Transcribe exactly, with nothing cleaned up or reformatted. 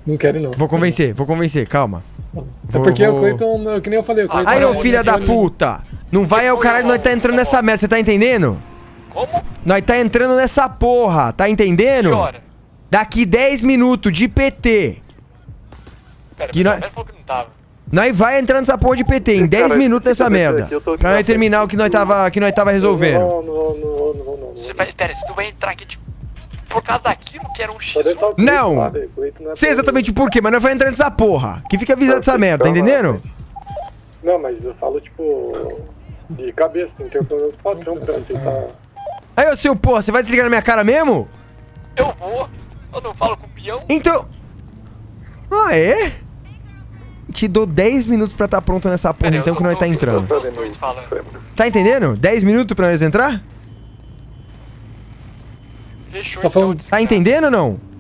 Não quero, não. Vou convencer, vou convencer, calma. É Vou, porque vou... o Cleiton, que nem eu falei, o Cleiton... Aí, é ô um filha da daquele- puta! Não vai é o caralho, nós tá entrando nessa merda, você tá entendendo? Como? Nós tá entrando nessa porra, tá entendendo? Que hora? Daqui dez minutos de P T. Pera, Que que nós- nós... falou que não tava. Nós vai entrando nessa porra de P T em dez minutos nessa merda. Pra nós terminar o que nós tava, que nós tava resolvendo. Não, não, não, não, não, não. Você vai... Pera, se tu vai entrar aqui, tipo... Por causa daquilo que era um X Pode entrar um... o Cleiton Não. lá, velho. O Cleiton é Sei pra- exatamente por quê, mas nós vai entrando nessa porra. Que fica avisando dessa merda, tá entendendo? Não, mas eu falo, tipo... De cabeça, tem que ter o patrão pra aceitar... Aí, ô seu porra, você vai desligar na minha cara mesmo? Eu vou. Eu não falo com o peão. Então... Ah, é? Te dou dez minutos pra tá pronto nessa porra, Pera, eu então, que tô- nós tá tô ouvindo entrando. os dois falando. Tá entendendo? dez minutos pra nós entrar? Fechou, Tá falando- então, Tá entendendo ou não?